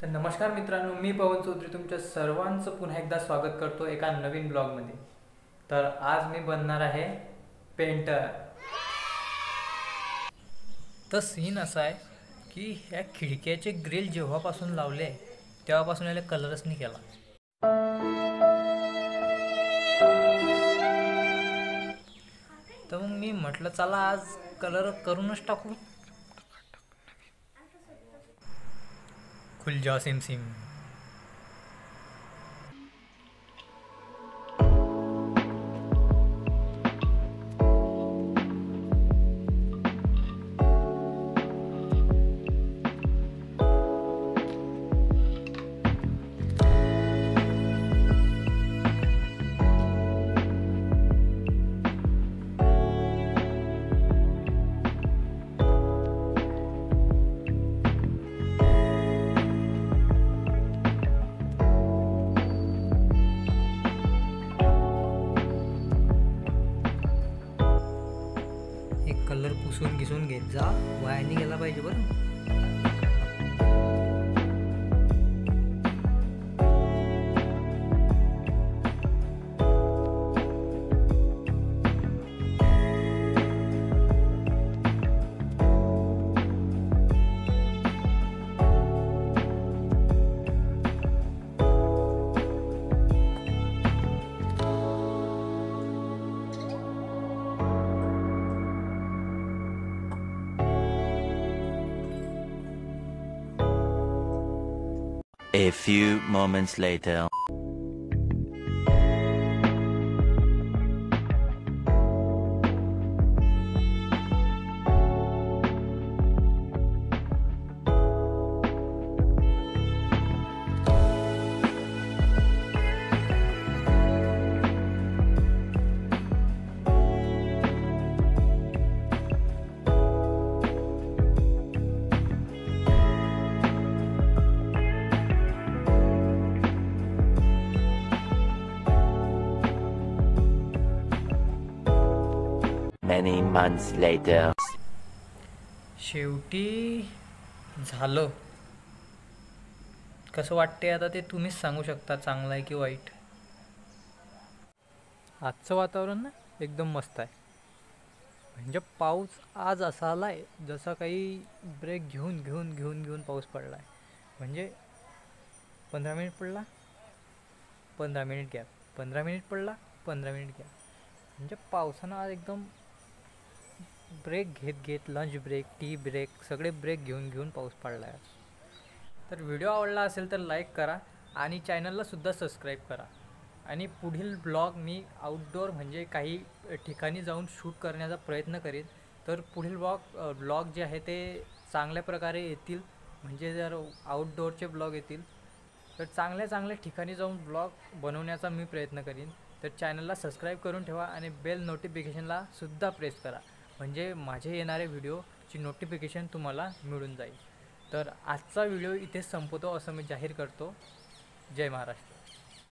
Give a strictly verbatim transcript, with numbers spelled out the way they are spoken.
तर नमस्कार मित्रांनो, मी पवन चौधरी तुमच्या सर्वांचं पुन्हा एकदा स्वागत करतो एका नवीन ब्लॉगमध्ये। तर आज मी बनणार आहे पेंटर। तर सीन असा आहे की ह्या खिडक्याचे ग्रिल जेव्हापासून लावले तेव्हापासून याला कलरच नाही केला। तर मग मी म्हटलं चला आज कलर करूनच टाकू। खुल जा सिम सिम। कलर पुसून घिसून घेत जा, वायाने गेला पाहिजे बरं। A few moments later. Many months later. शेवटी झालं। कसं वाटते आता ते तुम्हीच सांगू शकता, चांगलं आहे की वाईट। आजचं वातावरण ना एकदम मस्त आहे। म्हणजे पाऊस आज असा आलाय जसा काही ब्रेक घेऊन घेऊन घेऊन घेऊन पाऊस पडला आहे। म्हणजे पंधरा मिनिट पडला, पंधरा मिनिट गॅप, पंधरा मिनिट पडला, पंधरा मिनिट गॅप। म्हणजे पावसानं आज एकदम ब्रेक घेत घेत लंच ब्रेक, टी ब्रेक, सगळे ब्रेक घेऊन घेऊन पाऊस पडला आहे। तर व्हिडिओ आवडला असेल तर लाईक करा आणि चॅनलला सुद्धा सबस्क्राईब करा। आणि पुढील ब्लॉग मी आउटडोअर म्हणजे काही ठिकाणी जाऊन शूट करण्याचा प्रयत्न करेन। तर पुढील ब्लॉग ब्लॉग जे आहे ते चांगल्या प्रकारे येतील। म्हणजे जर आउटडोअरचे ब्लॉग येतील तर चांगल्या चांगल्या ठिकाणी जाऊन ब्लॉग बनवण्याचा मी प्रयत्न करीन। तर चॅनलला सबस्क्राईब करून ठेवा आणि बेल नोटिफिकेशनला सुद्धा प्रेस करा, म्हणजे माझे येणारे व्हिडिओची नोटिफिकेशन तुम्हाला मिळून जाईल। तर आजचा व्हिडिओ इथेच संपवतो असं मी जाहीर करतो। जय महाराष्ट्र।